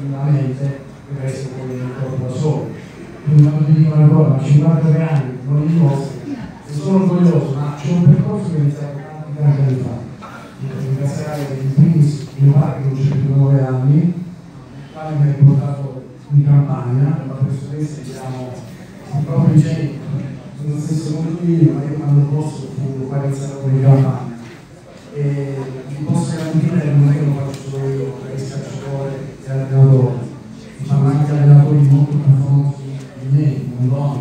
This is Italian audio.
tranquillamente il resto poi nel corpo da solo. Quindi quando ti dico una cosa, a 53 anni non li dimostri, e sono orgoglioso, ma c'è un percorso che è iniziato tanti anni fa. Ringrazierai in primis mio padre che non c'è più da 9 anni, il quale mi ha riportato in campagna, per la professoressa diciamo proprio in genere, nello stesso modo ma io quando posso fu palizzatore in campagna. E vi posso garantire che non è che lo faccio solo io, perché il calciatore e allenatore, ma anche allenatori molto più famosi di me, Mondoni,